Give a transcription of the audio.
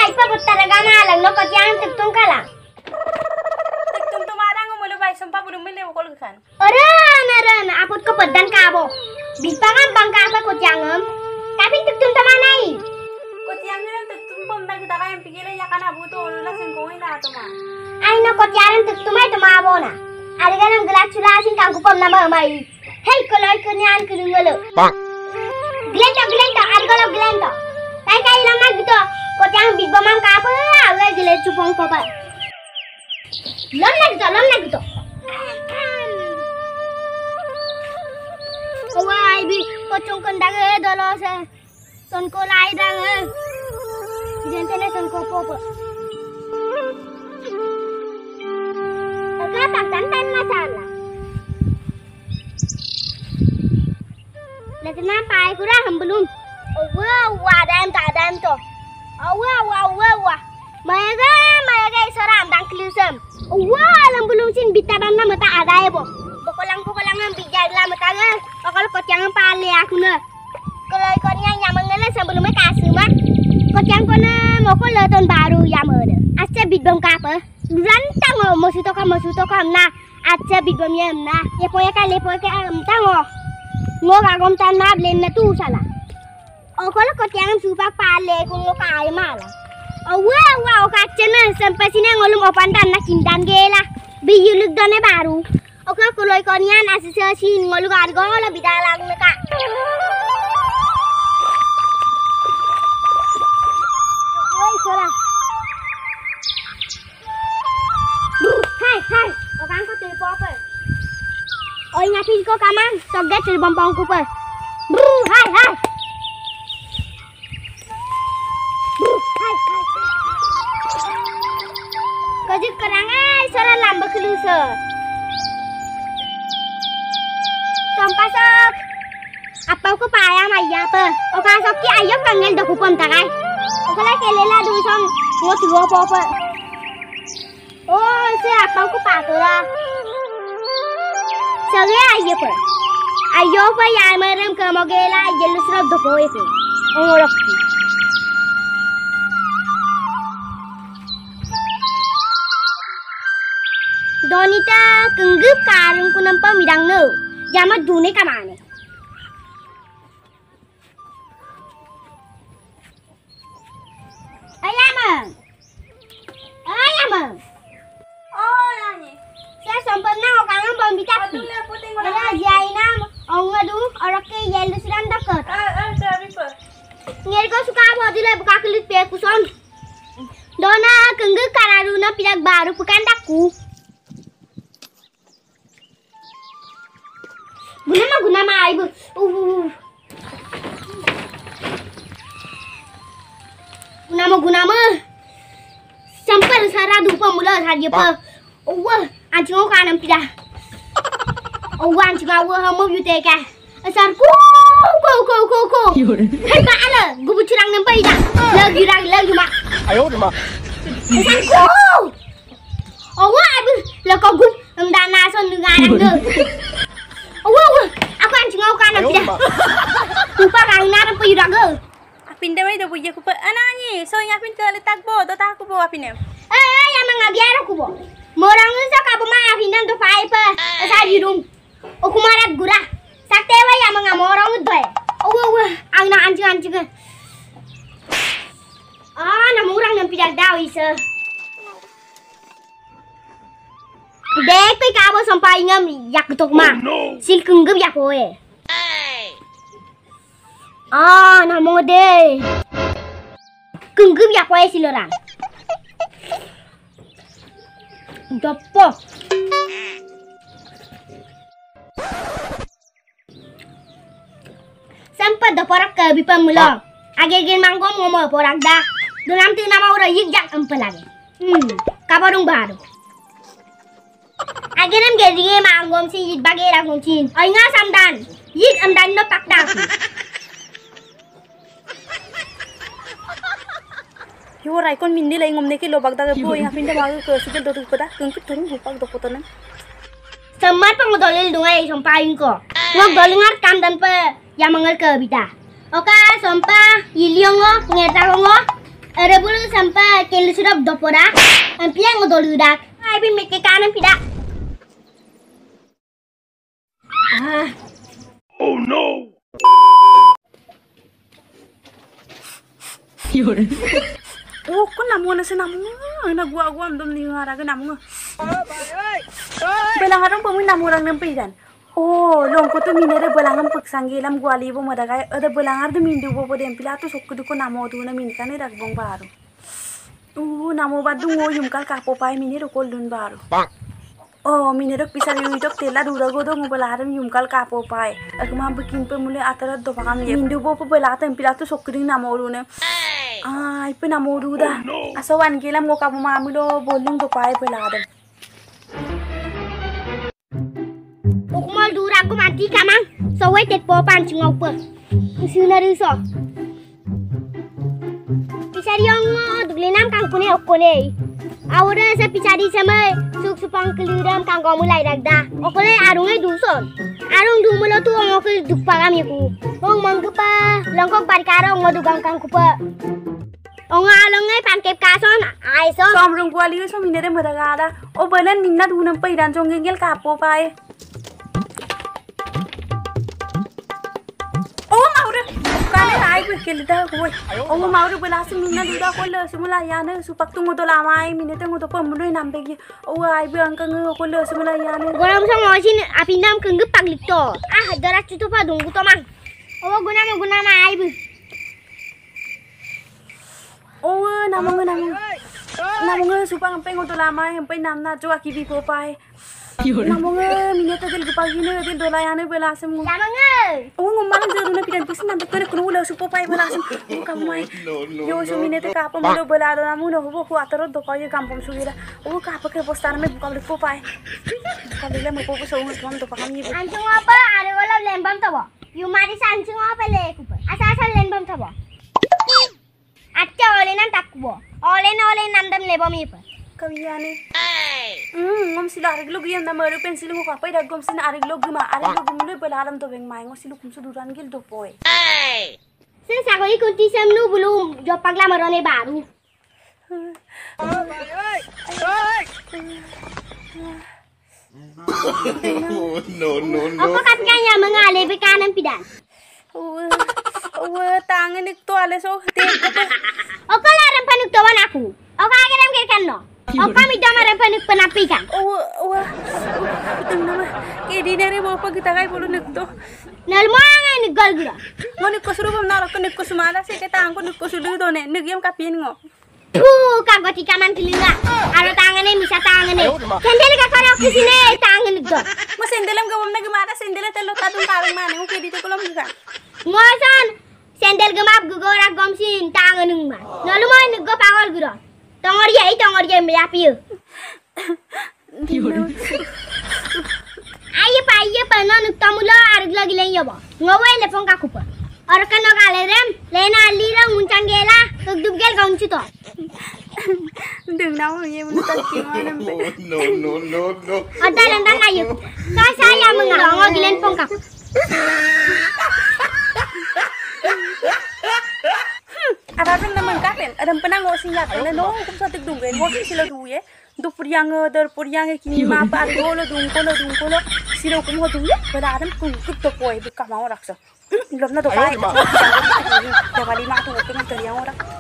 pa putar agama lang no kotiang tuktung kala. Tuktung to marang ngomolo bai sampa belum mele ko kan. Ran apot ko pedan kabo. Bipangan bangka apa kotiangem. Tapi tuktung to manai. Kotiang ni tuktung pom na kita kaya pigila ya kana buto la singkoi na to ma. Ai no kotiaran tuktung mai to mabo na. Ariganam gelas sulasin kangku pom na mai. Hei koloi kunyan kunungolo. Glento argolo glento. Kai lama gitu. Kotiang big bomam ka apa? Agai gile cupong papa. Lom na gitu. Wah, ibi pocong kendang dolo se. Sonko lai dang. Jentene sonko popo. Agak tak tantan masalah. Lagi nampai kurang belum. Wah, dam to. Wah. Mereka seram dan kelusam. Wah, belum sin bitaban nama tak ada ya, bo. Pokolang bijak lah matanga. Kalau kotiang pale aku na. Kalau ikonnya nyamangnya sebelumnya kasih mah. Kotiang kona mau kalau tahun baru ya mana. Aja bidbom kapa. Rantang masuk kam na. Aja bidbomnya na. Ya poya kali tango. Ngogagom tanah blend na tu salah. Kalau kotiang supak pale kung kaya malah. Wah, kacana sampai sini ngolong opan tanah kindan gela. Biyuluk done baru. Kalau ikonnya nasi sesi ngolong argo lebih dalang neka. Woi, salah. Hai. Orang kau telepon apa? Oh, ngapain kau kamang? Soget telepon pangku apa? Hai. Kajik kerangai salah lambak kelusa. Sampai sok. Apa aku payah maya apa? Oka sok ki ayam kangen dah kupon takai. Oka lagi kelela dulu song ngot dua apa? Oh, siapa aku patula? Saya ayam apa? Ayam apa yang merem ke mogela jelus rab dopo itu. Ngorok. Donita kenggup karung ku nampak midang no. Jama dune kamane. Ayam. Oh, yani. Saya sempurna orang bom bitak. Ada jaina ongadu orang ke yellow silang dapat. Sorry pa. Ngeri ko suka apa dile buka kulit pe kuson. Dona kenggup kararuna pidak baru pekan daku. Guna ma ibu. Guna ma. Sampai sarah dupa mula saja pa. Anjing aku kanam pida. Anjing aku hamu yute ka. Asar ku. Hai ba ala, gubu curang nampai dah. Lagi mak. Ayo mak. Asar ku. Ibu, lah kau gub dana son dengan anda. Aku anjing aku kanam pida. Lupa kang nara pa yuraga. Apin dawai dah punya ku pa anani. So apin ke letak bo, do tak ku bo apin em. Yang mengabiar aku bo. Morang sa ka ma apin dan do pai pa. Sa yurung. Aku marat gura. Saktewa yang mengamorong doy. Ang na anjing. Namurang nang pida daw isa. Dek pe kabo sampai ngam yak tok ma. Sil kenggup yak oe. Namo de. Kenggup yak oe silorang. Dopo. Sampai doporak ke bipam mula. Age mangkom ngomo porak dah. Dalam tu nama orang yik empel lagi. Kabarung baru. Ageram geriye mangom si yik bagera kuncin. Ainga samdan. Yik amdan no pakda. Yo raikon mindi lai ngomne ki lobak da bo ya pinda bagu ke sikil do pada kengkut turun bupak do potonan. Semat pengdolil dungai sampain ko. Ngok dolingar kam dan pe yang mangal ke bida. Oka sompa yiliongo ngeta ngo Ada bulu sampai kelu sudah dopora. Ampiang ngodoludak. Ai bin meke kanan pida. Oh no! Oh, kok namu na namu? Na gua andam ni ngara ke namu. Belang harang pemin namu orang nempi kan. Oh, long ko tu minere belangam paksanggelam gwali bo madagai. Ada belangar tu mindu bo dem pila tu sokku du ko namu tu na min kan rak bong baru. Namu badu ngo yumkal kapo pai minere ko lun baru. Oh, minere pisar yuidok tela dura go do ngobalaram yumkal kapo pai. Aku mah bikin pe mulai atarat do pakam mindu bo po belata pila tu sokku ding namu ru ne. Ay, penamoru dah. Asawan gelam ngo kamu mamulo boling do pai belada. Ukmal dura aku mati kamang. Sawai tek popan cingau pe. Usuna ruso. Pisari yang duglenam kang kune okone. Awra sa pisari sama suk supang keluram kang kamu lai dagda. Okole arungai duson. Arung dumulo tu ngokil dupagam yaku. Ong manggupa langkong parkarong ngodugang kang kupa. Onga alongai pankep kason aiso. Somrung gwali so minere madagada. O balan minna dunam pai dan jongengel kapo pai. Oh maure. Kale ai be kelida koi. Oh maure belasi minna duda kolle sumula yana supak tu ngodo lamai minete ngodo pamului nambegi. Oh ai be angkang kolle sumula yana. Goram sa ngosin apinam kenggup paglikto. Darat cutu pa dunggu to mang. Oh guna ai be. Oh, namunga supang sampai ngoto lama sampai namna jo akibi po pai. Namunga mineta del gupagine del dolayane belasem. Namunga. Oh, ngomang jero na pidan pisan nambe kore kuno ulah supo pai belasem. Oh, kamai. Yo so mineta ka pa mulo belado namunga ho ho ataro do paye kampung sugira. Oh, ka pa ke postar me buka po pai. Kalila mo po so ngom do pakam ni. Anjing apa are wala lembam tabo. Yumari sanjing apa le kupa. Asa lembam tabo. Acha olenan takbo. Olen nandam lebam ipa. Kawiyane. Ngom sila ariglo giyam na maru pensil ngo kapai da gom sina ariglo gima mulo belalam to beng mai ngo silu kum suduran gil do poe. Sen sagoli kunti samnu bulum jo pagla marone baru. No. Apa katanya mengale be kanan pidan. Tangan itu alas oh Oka laram panuk to aku. Oka ageram kirkan no. Oka mi dama panuk penapikan. Tengna kedi nare bawa kita kai bolu nekto. Nalmanga ni galgura. Ngoni kosuru bam nara kan nekko sumala se keta angko nekko sudu do ne negem kapien ngo. Kagoti kaman tilinga. Aro tangane misa tangane. Sendel ka karo kisine tangan do. Mo sendelam gawam na gimana sendela telo kadung karang mane mo kedi te kolom gikan. Ngosan sendel gemap gugora gomsin tangan ma. Nalu mo nuggo pagol gura. Tongor ye me apiu. Aye pa no nuktamulo ariglo gilen yobo. Ngowe lepon ka kupa. Or kano galerem lena alira muncangela tugdubgel gaunchu to. Đừng nấu gì mà tao chịu ngon No. Ada lantan ayo. Saya mengalongo gilen pongkap. Ada pun naman kapen. Ada penang ngosin ya. Ada no kum sa tigdung gen. Ngosin sila duye. Do puryang kini ma pa dolo dungkolo. Sila kum ho duye. Pada adam kum kutto poi bika mau raksa. Lom na do kai. Kali ma tu kum teriang orang.